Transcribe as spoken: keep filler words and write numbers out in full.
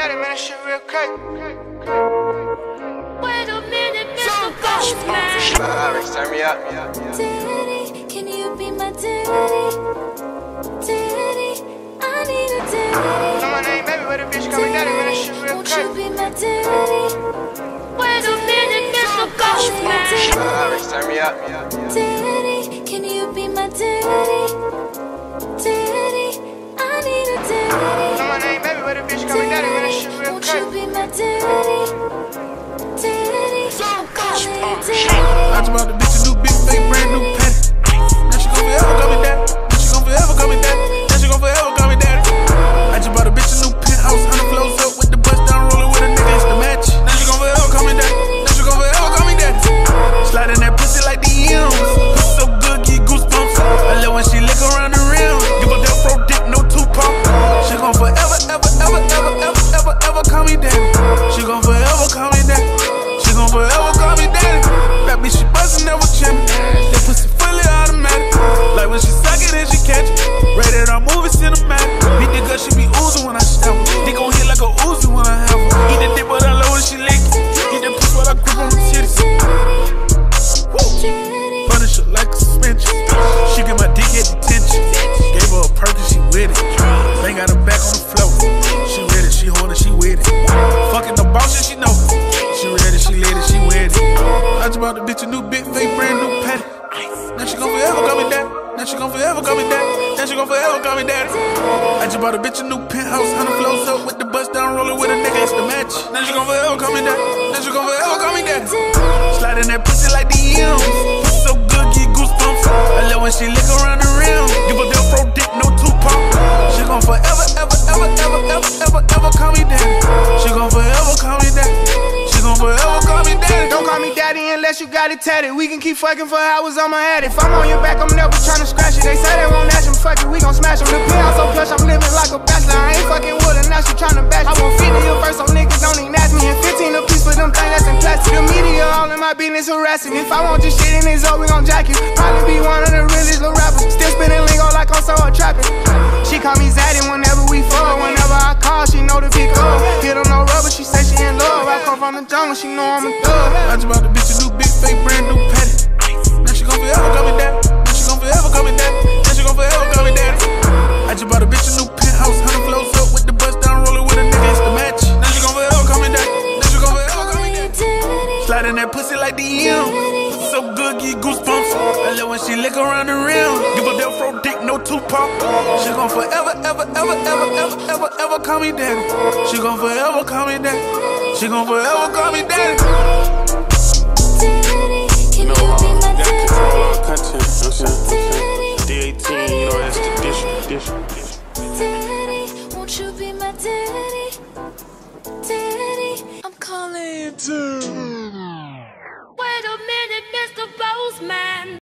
daddy, man, that shit real crazy. Wait a minute, Mister Postman. Alex, turn me up. Daddy, can you be my daddy? Daddy, I need a daddy. Know my name, baby, but the bitch call me daddy, man, that shit real Won't crazy. you be my daddy? Wait a minute, Mister Postman. Alex, turn me up. Daddy, can you be my daddy? Daddy, I need a daddy. Know my name, baby, but the bitch call me daddy, man, that shit real Won't you crazy. be my daddy? Daddy, I'm calling you daddy. I just bought the bitch a new big fake brand new patty. Now she gon' forever call me daddy. Now she gon' forever call me daddy. Now she gon' forever call me daddy. I just bought a bitch a new penthouse, hundred flows up with the bust down roller with a nigga it's the match. Now she gon' forever call me daddy. Now she gon' forever call me daddy. Slide in that pussy like the M's. Pussy so good, give goosebumps. I love when she lick around the rim. Give a death row dick, no Tupac. She gon' forever, ever, ever, ever, ever, ever, ever call me daddy. She gon' forever call me daddy. She gon' forever call me daddy. That bitch she bustin', never chillin'. That pussy fully automatic. Like when she suck it and she catch it. Rated R movie cinematic. Beat the gut, she be oozing when I stab her. Dick gon' hit like a Uzi when I have her. Eat the dip, but I love when she lick it. Eat that pussy while I grip on the titties. Woo! Punish her like a suspension. She get my dick at detention. Gave her a perk and she with it. Bang got her back on the floor. She with it, she hold it, she with it. Fucking the boss and she know it. She ready, she lit it, she with it. I just bought the bitch a new big fake brand new patty. Now she gon' forever call me daddy. Now she gon' forever call me daddy. Now she gon' forever call me daddy. I just bought a bitch a new penthouse, hundred flows up with the bust down roller with a nigga it's the match. Now she gon' forever call me daddy. Now she gon' forever call me daddy. Slide in that pussy like the M's. Pussy so good, give goosebumps. I love when she lick around the rim. Give a death row dick, no Tupac. She gon' forever, ever, ever, ever, ever, ever, ever call me daddy. She gon' forever call me daddy. She gon' forever call me daddy. Don't call me daddy unless you got it tatted. We can keep fucking for hours, I'ma add it. If I'm on your back, I'm never tryna scratch it. They say they won't ask him, fuck it, we gon' smash him. The penthouse so plush, I'm living like a bachelor. I ain't fucking with her, now she tryna bash me. I want fifty a verse, so niggas don't even ask me. And fifteen a piece for them things that's in plastic. The media all in my business harassing. If I want this shit in his own, we gon' jack it. Probably be one of the realest little rappers. Still spinning lingo like I'm so trapping. She call me Zaddy whenever we fall. Whenever I call, she know to pick up. Hit on no rubber, she say she in love. I come from the jungle, she know I'm a thug. I just bought the bitch a new big fake brand new patty. Now she gon' forever call me daddy. Now she gon' forever call me daddy. Now she gon' forever call me daddy. I just bought a bitch a new penthouse, hundred flows up with the bust down roller with a nigga it's the match. Now she gon' forever call me daddy. Now she gon' forever call me daddy. Slide in that pussy like the M's. Pussy so good, give goosebumps. I love when she lick around the rim. Give a death row dick, no Tupac. She gon' forever, ever, ever, ever, ever, ever, ever call me daddy. She gon' forever call me daddy. She gon' forever call me daddy. Can No, you be uh, my got daddy? control of content, you know what I'm saying? D eighteen, you know, that's the dish, dish, dish. Daddy, won't you be my daddy? Daddy, I'm calling you daddy. Wait a minute, Mister Postman.